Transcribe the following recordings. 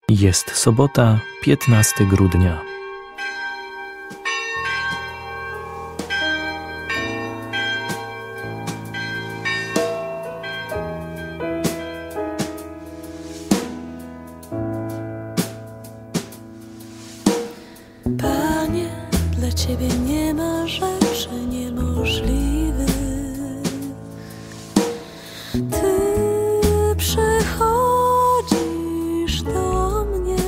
Jest sobota, 15 grudnia. Panie, dla Ciebie nie ma rzeczy niemożliwych. Ty przychodzisz do mnie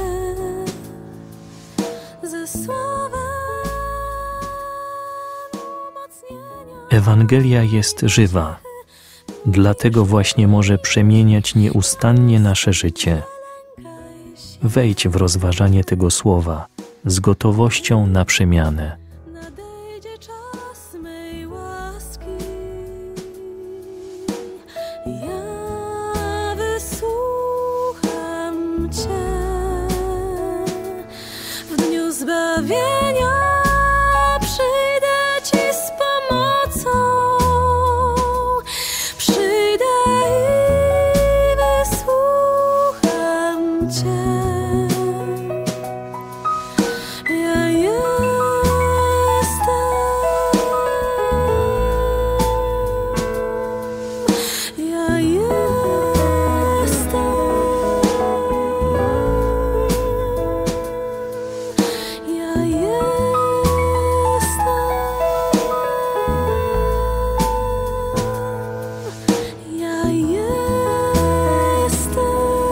ze słowem umocnienia. Ewangelia jest żywa, dlatego właśnie może przemieniać nieustannie nasze życie. Wejdź w rozważanie tego słowa z gotowością na przemianę. Nadejdzie czas mej łaski. Ja wysłucham Cię w dniu zbawienia. Przyjdę Ci z pomocą. Przyjdę i wysłucham Cię. Ja jestem. Ja jestem. Ja jestem. Ja jestem.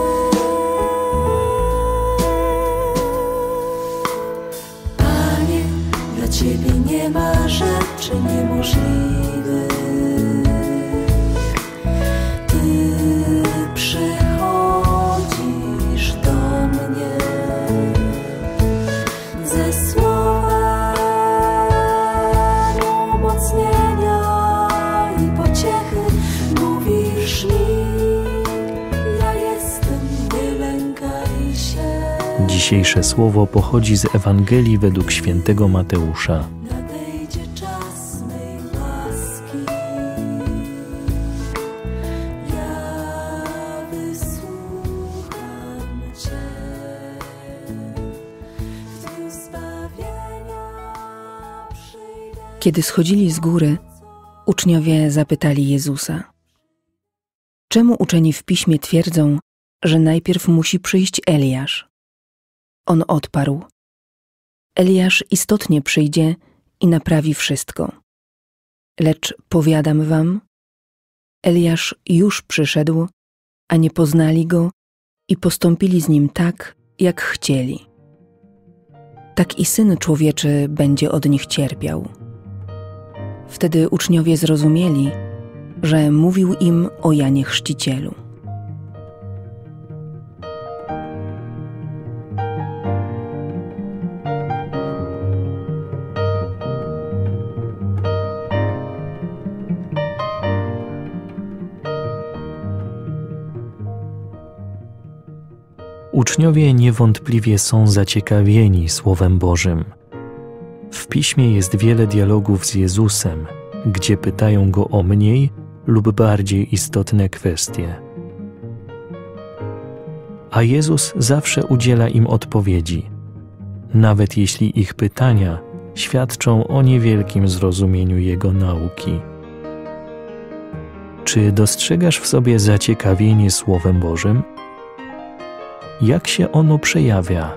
Panie, dla Ciebie nie ma rzeczy niemożliwych. Ty przychodzisz do mnie ze słowem umocnienia i pociechy. Mówisz mi, ja jestem, nie lękaj się. Dzisiejsze słowo pochodzi z Ewangelii według świętego Mateusza. Nadejdzie czas mej łaski. Ja wysłucham Cię w dniu zbawienia. Przyjdę. Kiedy schodzili z góry, uczniowie zapytali Jezusa: czemu uczeni w Piśmie twierdzą, że najpierw musi przyjść Eliasz? On odparł: Eliasz istotnie przyjdzie i naprawi wszystko. Lecz powiadam wam, Eliasz już przyszedł, a nie poznali go i postąpili z nim tak, jak chcieli. Tak i Syn Człowieczy będzie od nich cierpiał. Wtedy uczniowie zrozumieli, że mówił im o Janie Chrzcicielu. Uczniowie niewątpliwie są zaciekawieni Słowem Bożym. W Piśmie jest wiele dialogów z Jezusem, gdzie pytają Go o mniej lub bardziej istotne kwestie. A Jezus zawsze udziela im odpowiedzi, nawet jeśli ich pytania świadczą o niewielkim zrozumieniu Jego nauki. Czy dostrzegasz w sobie zaciekawienie Słowem Bożym? Jak się ono przejawia?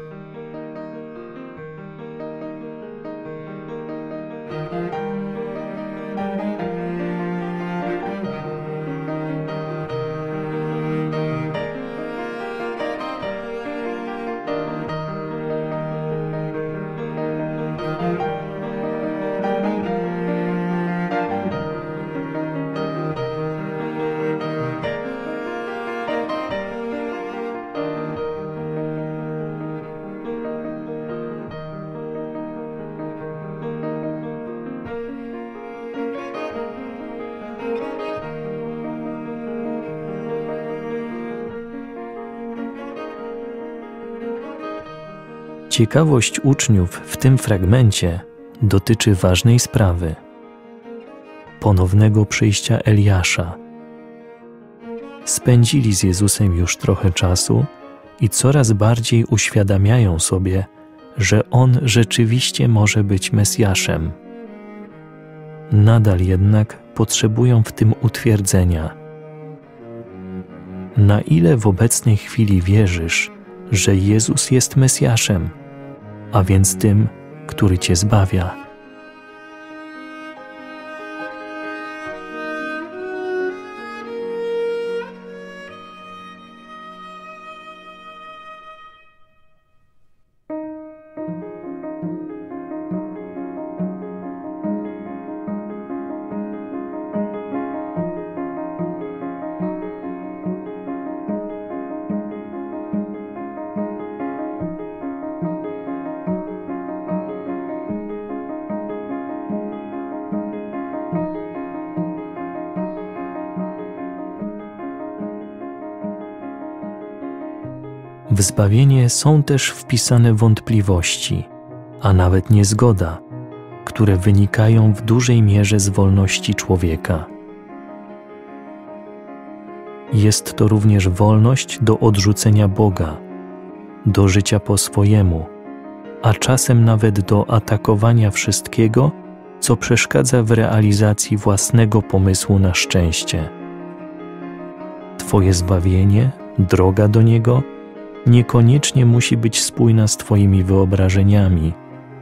Ciekawość uczniów w tym fragmencie dotyczy ważnej sprawy – ponownego przyjścia Eliasza. Spędzili z Jezusem już trochę czasu i coraz bardziej uświadamiają sobie, że On rzeczywiście może być Mesjaszem. Nadal jednak potrzebują w tym utwierdzenia. Na ile w obecnej chwili wierzysz, że Jezus jest Mesjaszem, a więc tym, który Cię zbawia? W zbawienie są też wpisane wątpliwości, a nawet niezgoda, które wynikają w dużej mierze z wolności człowieka. Jest to również wolność do odrzucenia Boga, do życia po swojemu, a czasem nawet do atakowania wszystkiego, co przeszkadza w realizacji własnego pomysłu na szczęście. Twoje zbawienie, droga do Niego, niekoniecznie musi być spójna z Twoimi wyobrażeniami.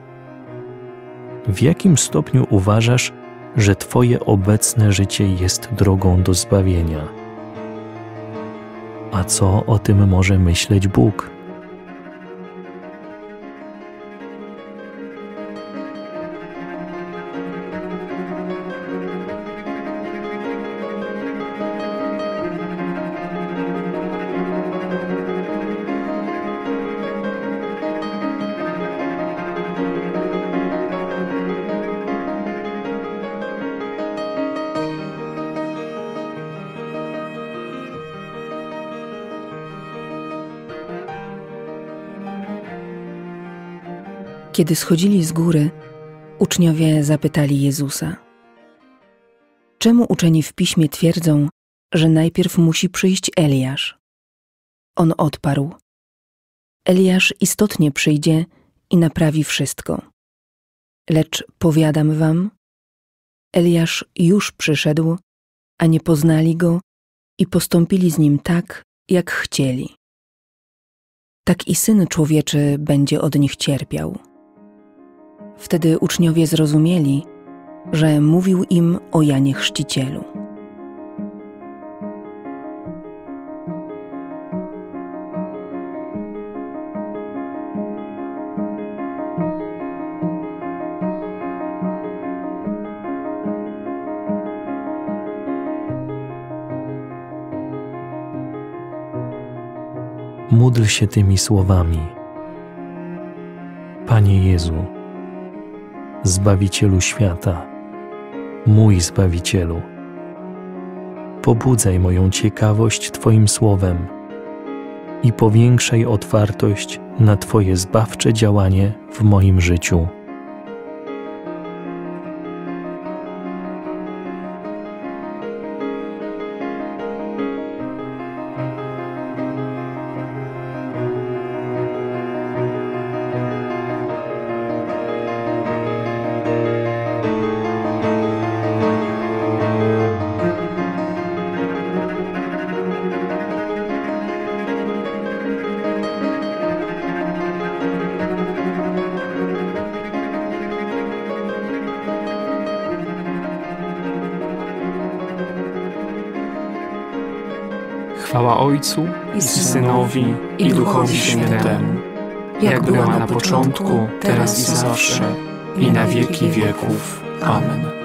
W jakim stopniu uważasz, że Twoje obecne życie jest drogą do zbawienia? A co o tym może myśleć Bóg? Kiedy schodzili z góry, uczniowie zapytali Jezusa: czemu uczeni w Piśmie twierdzą, że najpierw musi przyjść Eliasz? On odparł: Eliasz istotnie przyjdzie i naprawi wszystko. Lecz powiadam wam, Eliasz już przyszedł, a nie poznali go i postąpili z nim tak, jak chcieli. Tak i Syn Człowieczy będzie od nich cierpiał. Wtedy uczniowie zrozumieli, że mówił im o Janie Chrzcicielu. Módl się tymi słowami: Panie Jezu, Zbawicielu świata, mój Zbawicielu, pobudzaj moją ciekawość Twoim słowem i powiększaj otwartość na Twoje zbawcze działanie w moim życiu. Chwała Ojcu i Synowi i Duchowi Świętemu, jak była na początku, teraz i zawsze, i na wieki wieków. Amen.